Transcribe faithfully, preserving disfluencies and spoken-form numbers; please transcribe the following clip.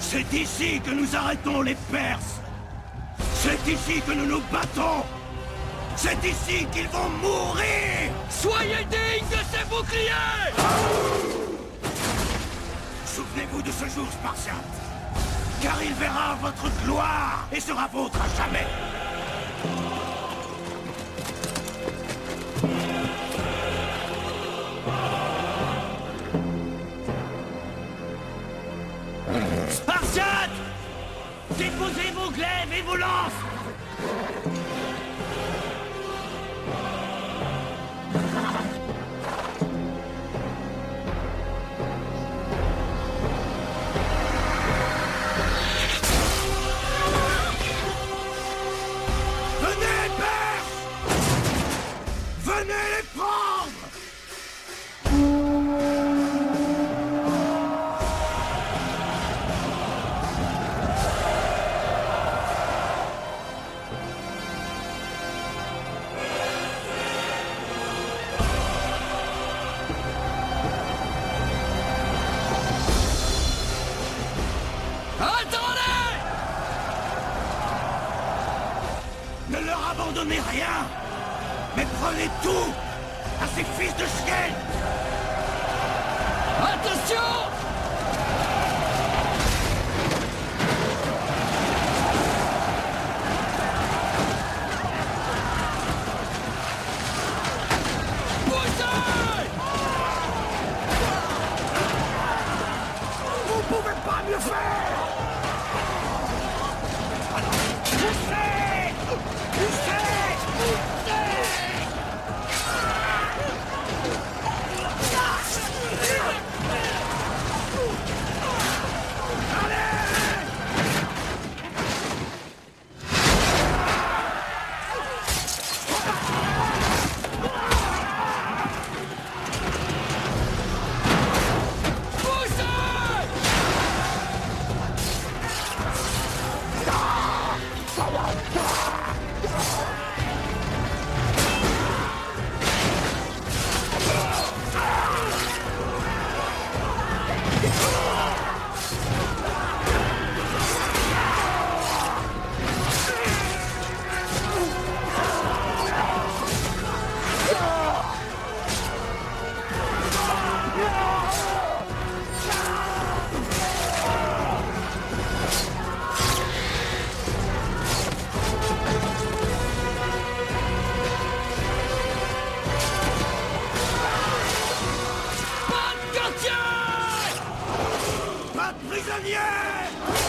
C'est ici que nous arrêtons les Perses. C'est ici que nous nous battons. C'est ici qu'ils vont mourir. Soyez dignes de ces boucliers! Souvenez-vous de ce jour, Spartiate, car il verra votre gloire et sera vôtre à jamais. Spartiates! Déposez vos glaives et vos lances! Venez, Perses! Venez les prendre! Attendez! Ne leur abandonnez rien, mais prenez tout à ces fils de chienne. Attention! Poussez! Vous pouvez pas mieux faire. Poussez! Poussez! Poussez! Pas de prisonniers!